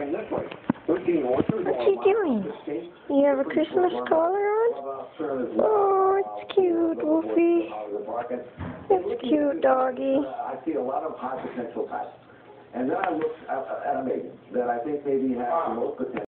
What's he doing? You have a Christmas collar on? Oh, it's cute, Wolfie. It's cute, doggy. I see a lot of high potential types. And then I look at a maiden that I think maybe has the most potential.